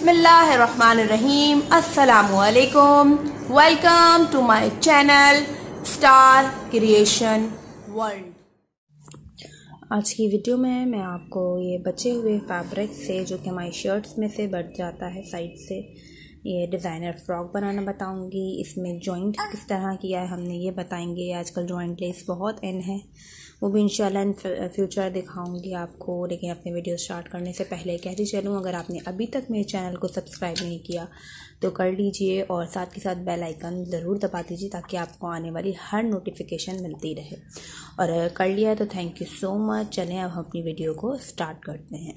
बिस्मिल्लाहिर्रहमानिर्रहीम। अस्सलामुअलैकुम। Welcome to my channel star creation world. आज की वीडियो में मैं आपको ये बचे हुए फैब्रिक से, जो कि हमारी शर्ट्स में से बच जाता है साइड से, ये डिज़ाइनर फ्रॉक बनाना बताऊंगी। इसमें जॉइंट किस तरह किया है हमने ये बताएंगे। आजकल जॉइंट लेस बहुत इन है, वो भी इंशाल्लाह इन फ्यूचर दिखाऊंगी आपको। लेकिन अपने वीडियो स्टार्ट करने से पहले कहती चलूँ, अगर आपने अभी तक मेरे चैनल को सब्सक्राइब नहीं किया तो कर लीजिए और साथ के साथ बेल आइकन ज़रूर दबा दीजिए ताकि आपको आने वाली हर नोटिफिकेशन मिलती रहे। और कर लिया तो थैंक यू सो मच। चलें अब हम अपनी वीडियो को स्टार्ट करते हैं।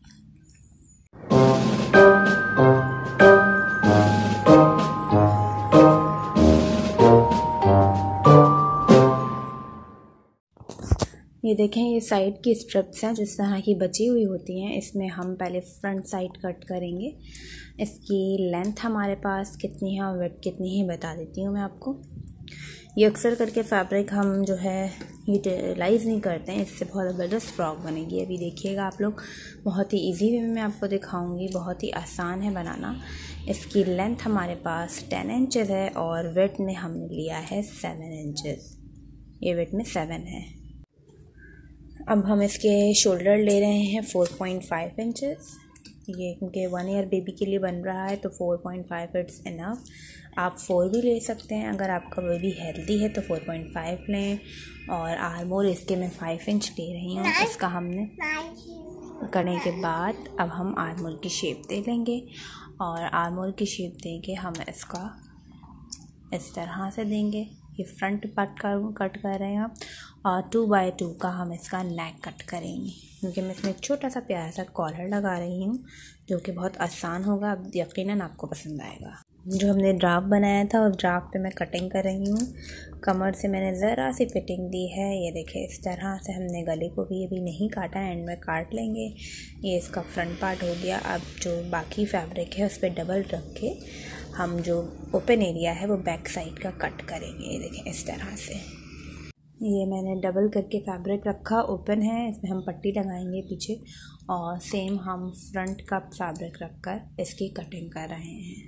ये देखें, ये साइड की स्ट्रिप्स हैं जिस तरह की बची हुई होती हैं। इसमें हम पहले फ्रंट साइड कट करेंगे। इसकी लेंथ हमारे पास कितनी है और वेट कितनी है बता देती हूँ मैं आपको। ये अक्सर करके फैब्रिक हम जो है यूटिलाइज़ नहीं करते हैं, इससे बहुत ज़बरदस्त फ्रॉक बनेगी। अभी देखिएगा आप लोग, बहुत ही इजी वे में मैं आपको दिखाऊंगी, बहुत ही आसान है बनाना। इसकी लेंथ हमारे पास 10 इंचज़ है और वेट में हमने लिया है 7 इंचज़। ये वेट में 7 है। अब हम इसके शोल्डर ले रहे हैं 4.5 इंचज़। ये क्योंकि 1 ईयर बेबी के लिए बन रहा है तो 4.5 इट्स इनफ। आप 4 भी ले सकते हैं, अगर आपका बेबी हेल्दी है तो 4.5 लें। और आर्मोल इसके मैं 5 इंच ले रही हूँ। इसका हमने करने के बाद अब हम आर्मोल की शेप दे लेंगे और आर्मोल की शेप देंगे हम इसका इस तरह से देंगे। ये फ्रंट पार्ट कट कर रहे हैं हम, और 2x2 का हम इसका नेक कट करेंगे, क्योंकि मैं इसमें एक छोटा सा प्यारा सा कॉलर लगा रही हूँ जो कि बहुत आसान होगा। अब यकीनन आपको पसंद आएगा। जो हमने ड्राफ्ट बनाया था उस ड्राफ्ट पे मैं कटिंग कर रही हूँ। कमर से मैंने ज़रा सी फिटिंग दी है। ये देखिए, इस तरह से हमने गले को भी अभी नहीं काटा, एंड में काट लेंगे। ये इसका फ्रंट पार्ट हो गया। अब जो बाकी फैब्रिक है उस पर डबल रख के हम जो ओपन एरिया है वो बैक साइड का कट करेंगे। ये देखें, इस तरह से ये मैंने डबल करके फैब्रिक रखा, ओपन है। इसमें हम पट्टी लगाएंगे पीछे, और सेम हम फ्रंट का फैब्रिक रखकर इसकी कटिंग कर रहे हैं।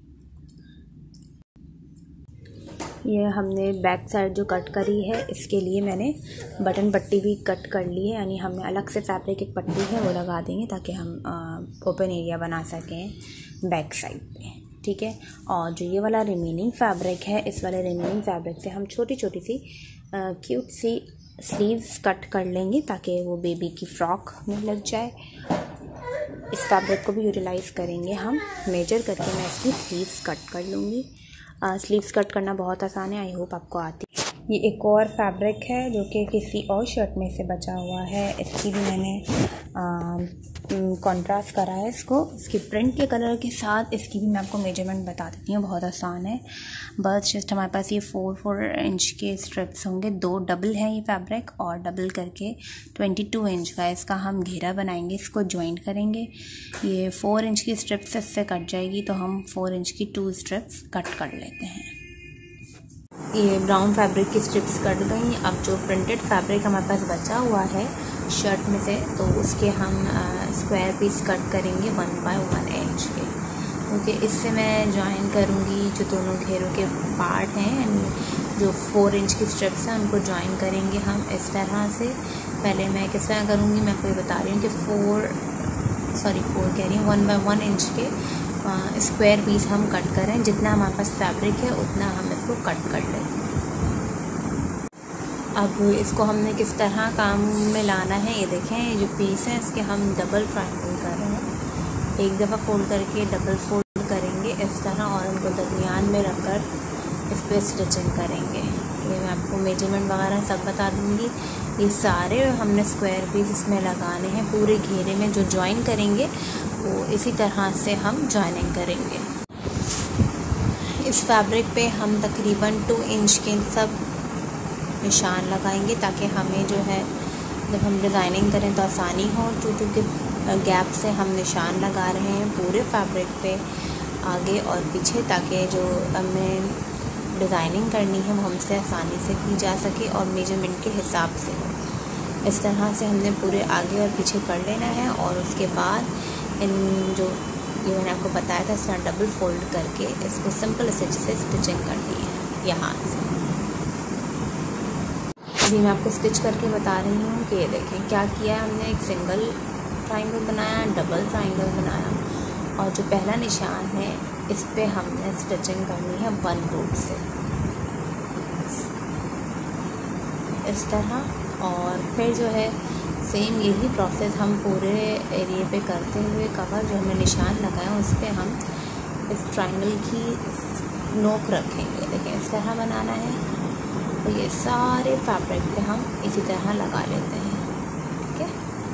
ये हमने बैक साइड जो कट करी है इसके लिए मैंने बटन पट्टी भी कट कर ली है, यानी हमने अलग से फैब्रिक एक पट्टी है वो लगा देंगे ताकि हम ओपन एरिया बना सकें बैक साइड पे। ठीक है। और जो ये वाला रिमेनिंग फैब्रिक है, इस वाले रिमेनिंग फैब्रिक से हम छोटी छोटी सी क्यूट सी स्लीव्स कट कर लेंगे ताकि वो बेबी की फ्रॉक में लग जाए। इस फैब्रिक को भी यूटिलाइज़ करेंगे हम। मेजर करके मैं इसकी स्लीव्स कट कर लूँगी। स्लीव्स कट करना बहुत आसान है, आई होप आपको आती है। ये एक और फैब्रिक है जो कि किसी और शर्ट में से बचा हुआ है। इसकी भी मैंने कॉन्ट्रास्ट करा है इसको, इसकी प्रिंट के कलर के साथ। इसकी भी मैं आपको मेजरमेंट बता देती हूँ, बहुत आसान है। बस जस्ट हमारे पास ये 4 इंच के स्ट्रिप्स होंगे। 2 डबल है ये फैब्रिक, और डबल करके 22 इंच का इसका हम घेरा बनाएंगे। इसको ज्वाइंट करेंगे। ये 4 इंच की स्ट्रिप्स इससे कट जाएगी तो हम 4 इंच की 2 स्ट्रिप्स कट कर लेते हैं। ये ब्राउन फैब्रिक की स्ट्रिप्स कट गई। अब जो प्रिंटेड फैब्रिक हमारे पास बचा हुआ है शर्ट में से, तो उसके हम स्क्वायर पीस कट करेंगे 1x1 इंच के, क्योंकि इससे मैं ज्वाइन करूँगी जो दोनों घेरों के पार्ट हैं। जो 4 इंच की स्ट्रिप्स हैं उनको ज्वाइन करेंगे हम इस तरह से। पहले मैं किस तरह करूँगी मैं आपको ये बता रही हूँ कि 4 कह रही हूँ 1x1 इंच के स्क्वायर पीस हम कट करें। जितना हमारे पास फैब्रिक है उतना हम इसको कट कर लें। अब इसको हमने किस तरह काम में लाना है, ये देखें। ये जो पीस है इसके हम डबल ट्रायंगल कर रहे हैं। एक दफ़ा फोल्ड करके डबल फोल्ड करेंगे इस तरह, और उनको दरमियान में रखकर इस पर स्टिचिंग करेंगे। ये मैं आपको मेजरमेंट वगैरह सब बता दूँगी। ये सारे हमने स्क्वायर पीस इसमें लगाने हैं पूरे घेरे में। जो ज्वाइन करेंगे वो इसी तरह से हम ज्वाइनिंग करेंगे। इस फैब्रिक पे हम तकरीबन 2 इंच के सब निशान लगाएंगे ताकि हमें जो है जब हम डिज़ाइनिंग करें तो आसानी हो। 2 के गैप से हम निशान लगा रहे हैं पूरे फैब्रिक पे आगे और पीछे, ताकि जो हमें डिज़ाइनिंग करनी है वो हमसे आसानी से की जा सके और मेजरमेंट के हिसाब से हो। इस तरह से हमने पूरे आगे और पीछे कर लेना है। और उसके बाद इन जो ये मैंने आपको बताया था, इस तरह डबल फोल्ड करके इसको सिंपल स्टिच से स्टिचिंग करनी है यहाँ से। अभी मैं आपको स्टिच करके बता रही हूँ कि ये देखें क्या किया है हमने। एक सिंगल ट्रायंगल बनाया, डबल ट्रायंगल बनाया, और जो पहला निशान है इस पे हमने स्टिचिंग करनी है 1 रूट से इस तरह। और फिर जो है सेम यही प्रोसेस हम पूरे एरिया पे करते हुए कवर जो हमने निशान लगाया उस पर हम इस ट्रायंगल की नोक रखेंगे। देखिए इस तरह बनाना है। तो ये सारे फैब्रिक पे हम इसी तरह लगा लेते हैं। ठीक है,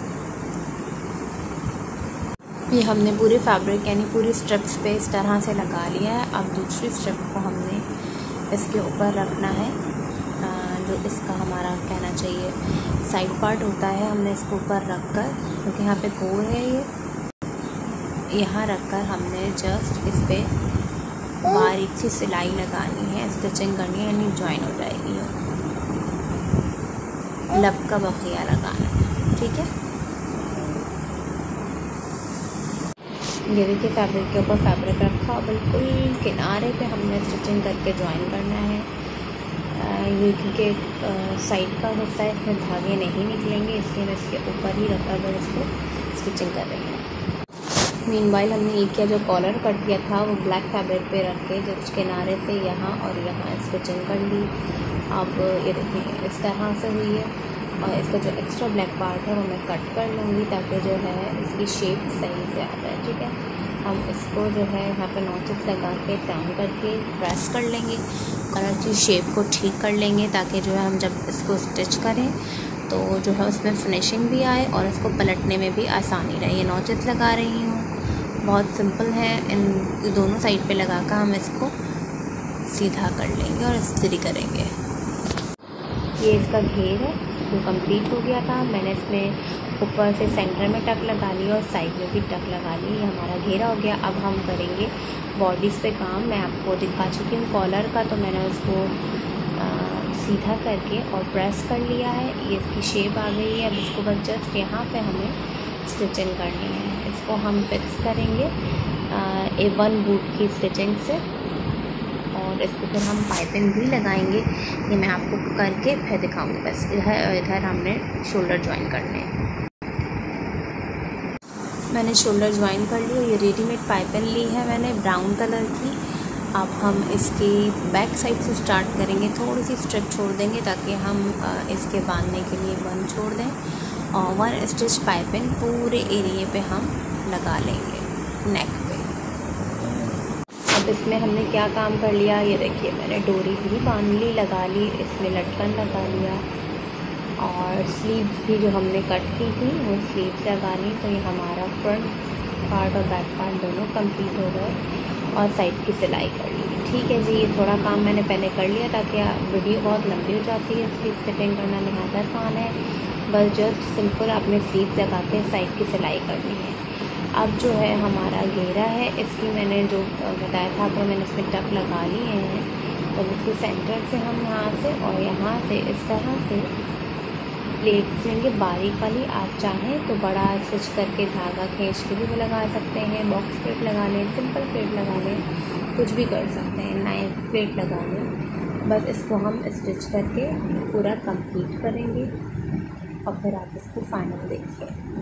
ये हमने पूरे फैब्रिक यानी पूरी स्ट्रिप्स पे इस तरह से लगा लिया है। अब दूसरी स्ट्रिप को हमने इसके ऊपर रखना है, जो इसका हमारा कहना चाहिए साइड पार्ट होता है, हमने इसको ऊपर रख कर, क्योंकि यहाँ पे कोर है ये, यहाँ रख कर हमने जस्ट इस पर बारीक सी सिलाई लगानी है, स्टिचिंग करनी है, यानी ज्वाइन हो जाएगी। लब का बखिया लगाना है। ठीक है, ये देखिए फैब्रिक के ऊपर फैब्रिक रखा, बिल्कुल किनारे पे हमने स्टिचिंग करके ज्वाइन करना है। ये क्योंकि साइड का होता है, इसमें धागे नहीं निकलेंगे, इसलिए मैं इसके ऊपर ही रखकर इसको स्टिचिंग कर रही हूँ। मीनवाइल हमने ये किया, जो कॉलर कट किया था वो ब्लैक फैब्रिक पे रख के जस्ट किनारे से यहाँ और यहाँ स्टिचिंग कर ली। अब ये देखिए इस तरह से हुई है, और इसका जो एक्स्ट्रा ब्लैक पार्ट है वो मैं कट कर लूँगी ताकि जो है इसकी शेप सही से आ जाए। ठीक है, हम इसको जो है यहाँ पे नॉचेस लगा के टर्न करके प्रेस कर लेंगे और अच्छी शेप को ठीक कर लेंगे, ताकि जो है हम जब इसको स्टिच करें तो जो है उसमें फिनिशिंग भी आए और इसको पलटने में भी आसानी रहे। ये नॉचेस लगा रही हूँ, बहुत सिंपल है। इन दोनों साइड पे लगा कर हम इसको सीधा कर लेंगे और इस्त्री करेंगे। ये इसका घेर है जो कंप्लीट हो गया था। मैंने इसमें ऊपर से सेंटर में टक लगा ली और साइड में भी टक लगा ली। ये हमारा घेरा हो गया। अब हम करेंगे बॉडीज़ पे काम। मैं आपको दिखा चुकी हूँ कॉलर का, तो मैंने उसको सीधा करके और प्रेस कर लिया है। ये इसकी शेप आ गई है। अब इसको बस जस्ट यहाँ पे हमें स्टिचिंग करनी है। इसको हम फिक्स करेंगे A1 बूट की स्टिचिंग से, और इसको फिर हम पाइपिंग भी लगाएंगे। ये मैं आपको करके फिर दिखाऊंगी। बस इधर हमने शोल्डर ज्वाइन करने हैं। मैंने शोल्डर ज्वाइन कर ली और ये रेडीमेड पाइपिंग ली है मैंने ब्राउन कलर की। अब हम इसकी बैक साइड से स्टार्ट करेंगे। थोड़ी सी स्ट्रिप छोड़ देंगे ताकि हम इसके बांधने के लिए 1 छोड़ दें, और 1 स्टिच पाइपिंग पूरे एरिए पे हम लगा लेंगे नेक पे। अब इसमें हमने क्या काम कर लिया, ये देखिए मैंने डोरी भी बांध ली, लगा ली, इसमें लटकन लगा लिया, और स्लीव्स भी जो हमने कट की थी वो स्लीव्स लगा ली। तो ये हमारा फ्रंट पार्ट और बैक पार्ट दोनों कंप्लीट हो गए, और साइड की सिलाई कर ली। ठीक है जी, ये थोड़ा काम मैंने पहले कर लिया ताकि वीडियो बहुत लंबी हो जाती है, इसकी फिटिंग करना लिहाजा आसान है। बस जस्ट सिंपल आपने स्लीव लगा के साइड की सिलाई करनी है। अब जो है हमारा घेरा है, इसकी मैंने जो बताया था तो मैंने इसमें टक लगा लिए हैं। तो इसको सेंटर से हम यहाँ से और यहाँ से इस तरह से प्लेट्स लेंगे बारीक वाली। आप चाहें तो बड़ा स्टिच करके धागा खींच के भी लगा सकते हैं, बॉक्स प्लेट लगा लें, सिंपल प्लेट लगा लें, कुछ भी कर सकते हैं, नाइफ प्लेट लगा लें। बस इसको हम स्टिच करके पूरा कंप्लीट करेंगे और फिर आप इसको फाइनल देखिए।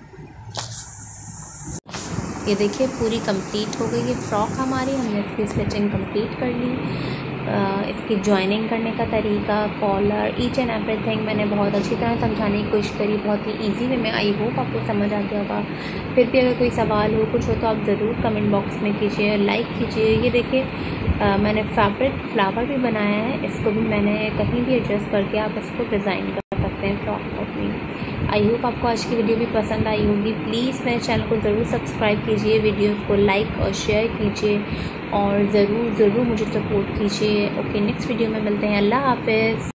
ये देखिए पूरी कंप्लीट हो गई है फ्रॉक हमारी। हमने इसकी स्टिचिंग कंप्लीट कर ली। इसकी जॉइनिंग करने का तरीका, कॉलर, ईच एंड एवरीथिंग मैंने बहुत अच्छी तरह समझाने की कोशिश करी, बहुत ही इजी वे में। आई होप आपको समझ आ गया होगा। फिर भी अगर कोई सवाल हो, कुछ हो, तो आप ज़रूर कमेंट बॉक्स में कीजिए, लाइक कीजिए। ये देखिए मैंने फैब्रिक फ्लावर भी बनाया है, इसको भी मैंने कहीं भी एडजस्ट करके आप इसको डिज़ाइन कर सकते हैं फ्रॉक अपनी। आई होप आपको आज की वीडियो भी पसंद आई होगी। प्लीज़ मेरे चैनल को ज़रूर सब्सक्राइब कीजिए, वीडियोस को लाइक और शेयर कीजिए, और ज़रूर मुझे सपोर्ट कीजिए। ओके, नेक्स्ट वीडियो में मिलते हैं। अल्लाह हाफ़िज़।